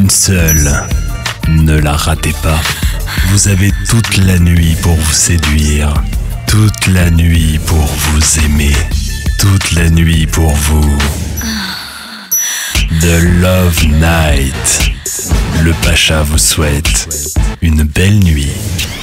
une seule. Ne la ratez pas. Vous avez toute la nuit pour vous séduire, toute la nuit pour vous aimer, toute la nuit pour vous. The Love Night. Le Pacha vous souhaite une belle nuit.